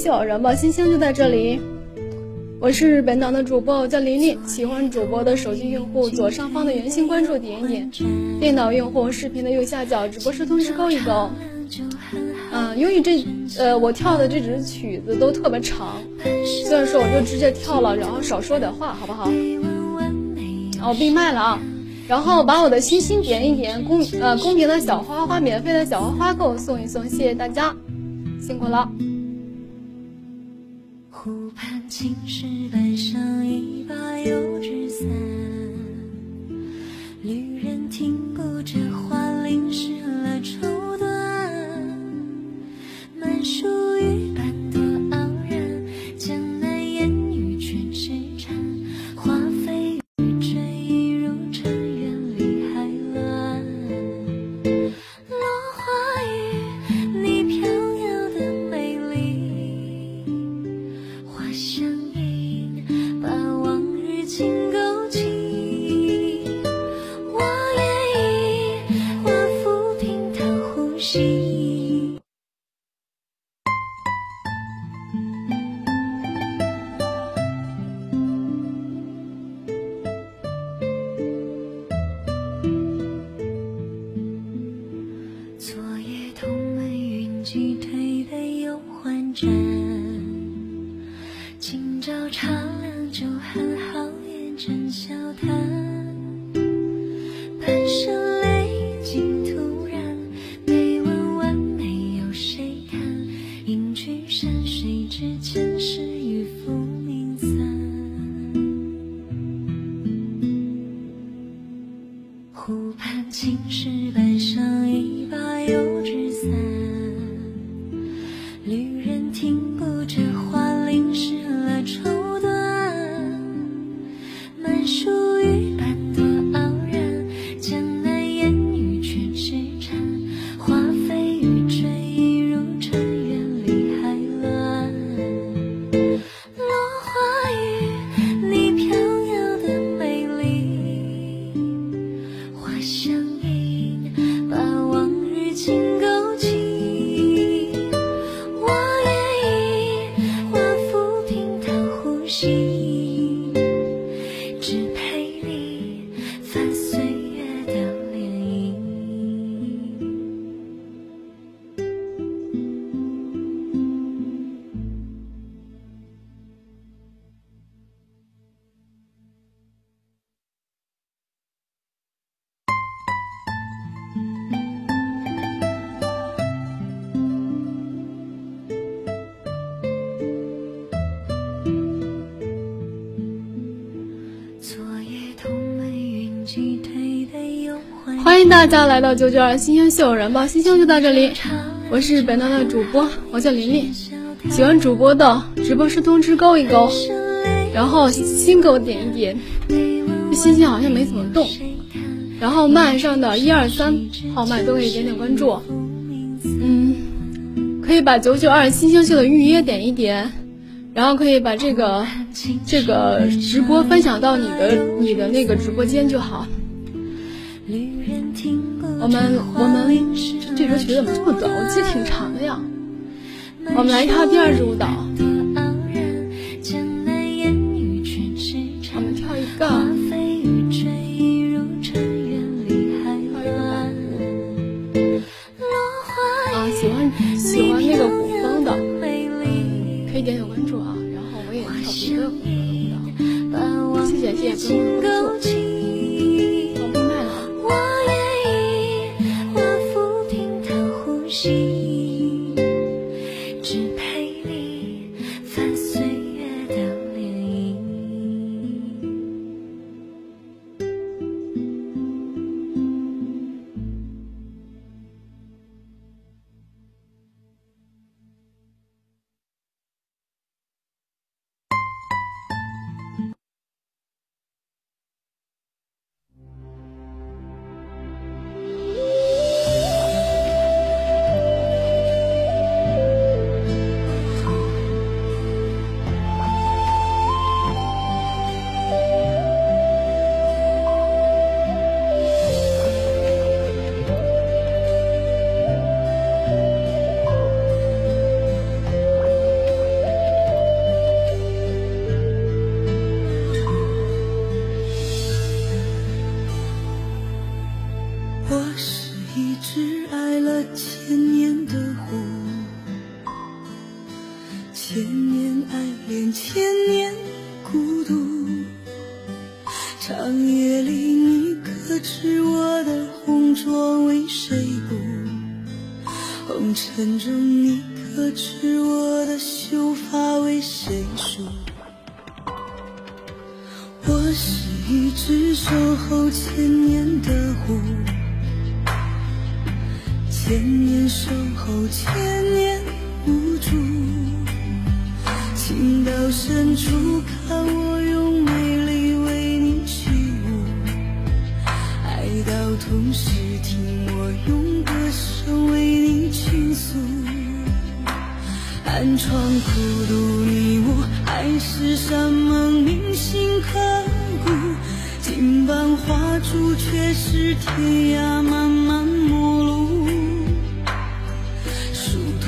秀，燃爆星星就在这里。我是本档的主播，我叫琳琳。喜欢主播的手机用户左上方的圆形关注点一点，电脑用户视频的右下角直播时通知勾一勾。由于我跳的这支曲子都特别长，所以说我就直接跳了，然后少说点话，好不好？我闭麦了啊。然后把我的星星点一点，公平的小花花，免费的小花花给我送一送，谢谢大家，辛苦了。 湖畔青石板上一把油纸伞，旅人听不着花淋湿了绸缎，满树雨般多傲然，江南烟雨全是禅，花飞雨坠一如尘缘里海乱。落花雨，你飘摇的美丽，花香映，把往日情勾起。我愿意，花抚平她呼吸。昨夜同门云集，推杯又换盏。今朝茶凉酒寒，好言真笑谈。半生泪尽突然，悲问完美有谁看？隐居山水之间，是与浮名散。湖畔青石板上一把油纸伞，旅人听不着花淋湿了绸缎，满树雨般多傲然，江南烟雨全是禅，花飞雨坠一如尘缘里海乱。落花雨，你飘摇的美丽，花香映，把往日情勾起。我愿意，花抚平她呼吸，只陪你翻岁月的涟漪。昨夜同门云集，推杯又换。 欢迎大家来到992星星秀，燃爆星星就到这里。我是本档的主播，我叫琳琳。喜欢主播的直播时通知勾一勾，然后心给我点一点，这星星好像没怎么动。然后麦上的1、2、3号麦都可以点点关注，可以把992星星秀的预约点一点，然后可以把这个直播分享到你的那个直播间就好。我们这首曲怎么这么短？我记得挺长的呀。我们来跳第二支舞蹈，我们跳一个喜欢那个古风的，可以点点关注啊。然后我也跳别的古风的舞蹈，谢谢关注。我闭麦了。 我愿意，花抚平她呼吸。 千年爱恋，千年孤独。长夜里你可知我的红妆为谁补？红尘中你可知我的秀发为谁梳？我是一只守候千年的狐，千年守候，千年无助。情到深处，看我用美丽为你起舞；爱到痛时，听我用歌声为你倾诉。寒窗苦读你我，爱是山盟铭心刻骨。金榜画柱，却是天涯漫漫陌路。殊途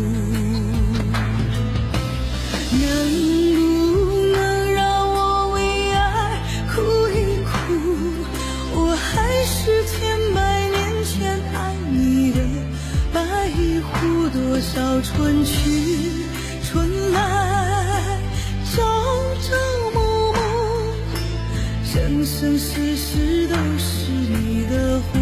能不能让我为爱哭一哭？我还是千百年前爱你的白狐。多少春去春来，朝朝暮暮，生生世世都是你的狐。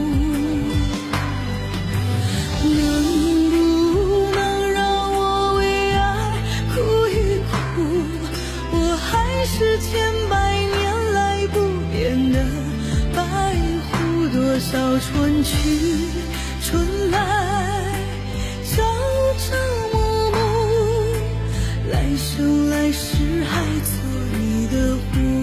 能不能让我为爱哭一哭？我还是千百年来不变的白狐。多少春去春来，朝朝暮暮，来生来世还做你的狐。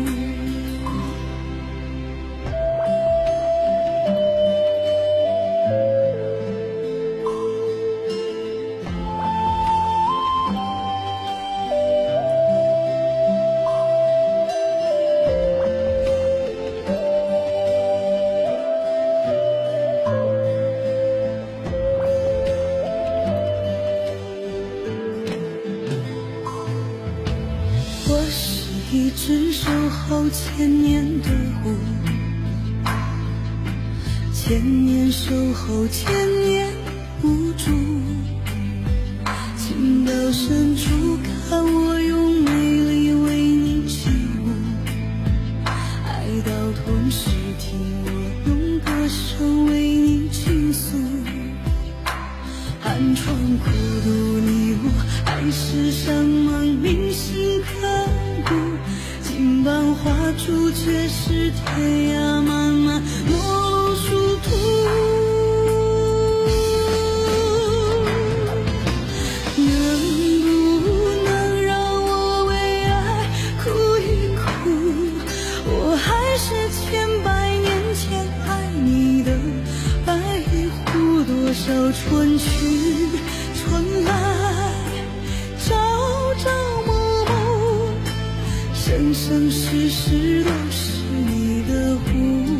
我是一只守候千年的狐，千年守候，千年无助。情到深处，看我用美丽为你起舞；爱到痛时，听我用歌声为你倾诉。寒窗苦读你我，爱是山盟铭心刻骨。金榜画柱，却是天涯漫漫陌路殊途。能不能让我为爱哭一哭？我还是千百年前爱你的白狐。多少春去春来，朝朝暮暮，生生世世都是你的狐。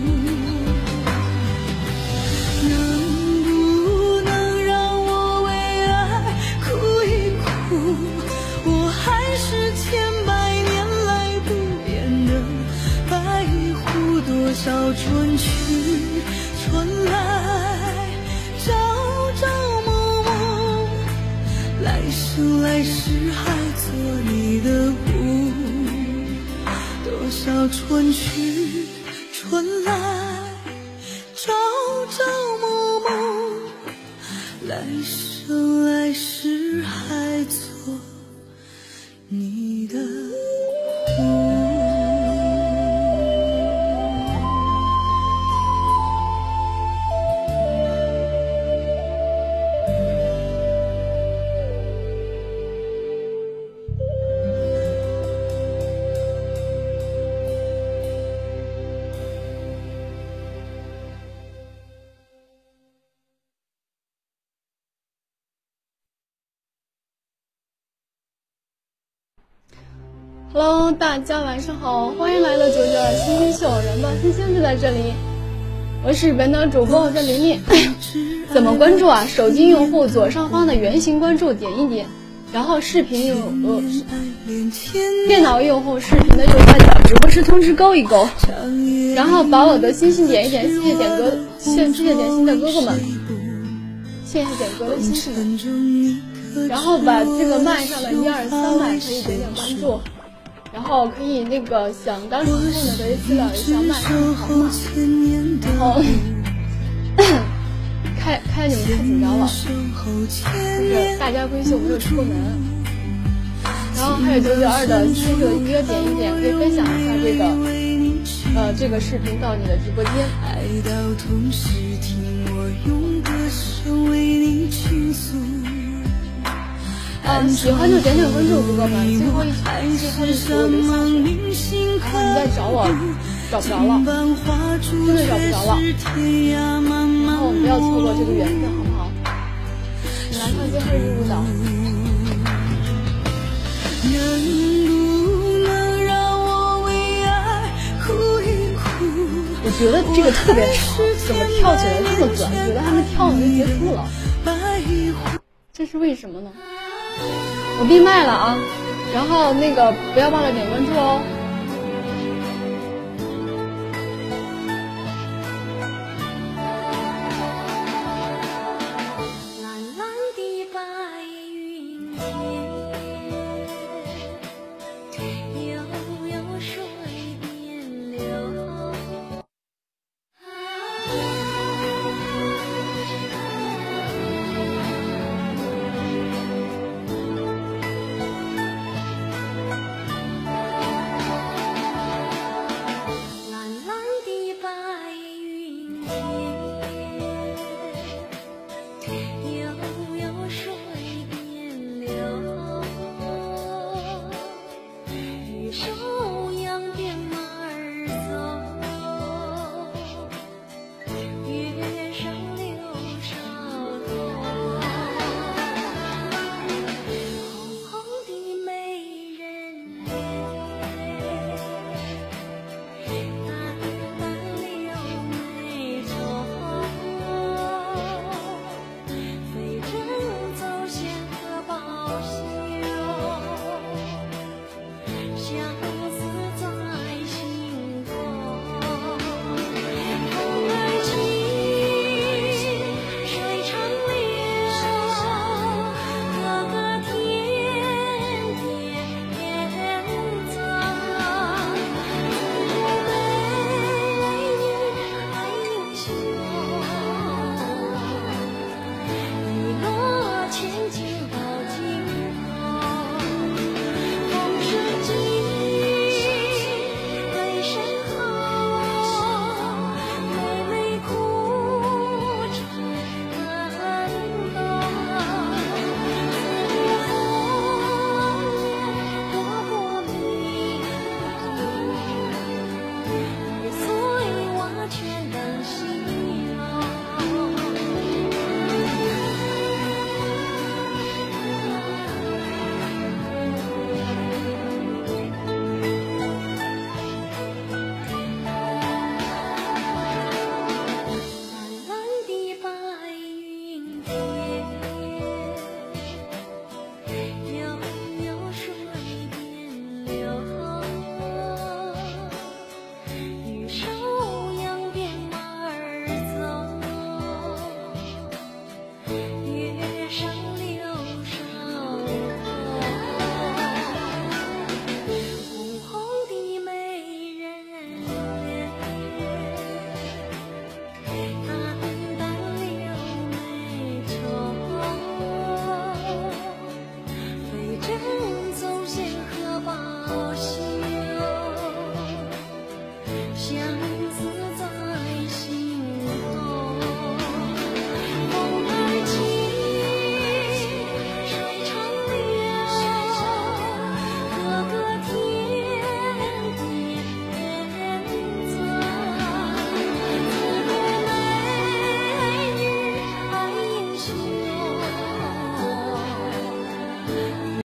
能不能让我为爱哭一哭？我还是千百年来不变的白狐。多少春去春来，朝朝暮暮，来生来世还做你的狐。多少春去春来，朝朝暮暮，来生来世还做你的狐。 Hello， 大家晚上好，欢迎来到992星星秀，人吧星星就在这里，我是本档主播在琳琳。怎么关注啊？手机用户左上方的圆形关注点一点，然后视频电脑用户视频的右下角直播时通知勾一勾，然后把我的星星点一点，谢谢点歌，谢谢点心的哥哥们，谢谢点歌的星星们。 然后把这个麦上的123麦可以点点关注，然后可以那个想当场控的可以私聊一下麦上号码，然后开你们太紧张了，就是大家闺秀没有出过门。然后还有992的新手音乐点一点，可以分享一下这个视频到你的直播间。喜欢就点点关注，哥哥们。最后一场是他们所有的下雪，然后你再找我，找不着了，真的找不着了。然后我们不要错过这个缘分，好不好？你来唱最后一支舞蹈。我觉得这个特别长，怎么跳起来这么短？觉得还没跳呢就结束了，这是为什么呢？我闭麦了啊，然后那个不要忘了点关注哦。